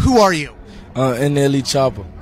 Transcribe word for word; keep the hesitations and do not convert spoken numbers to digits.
Who are you? Uh, in the elite chopper.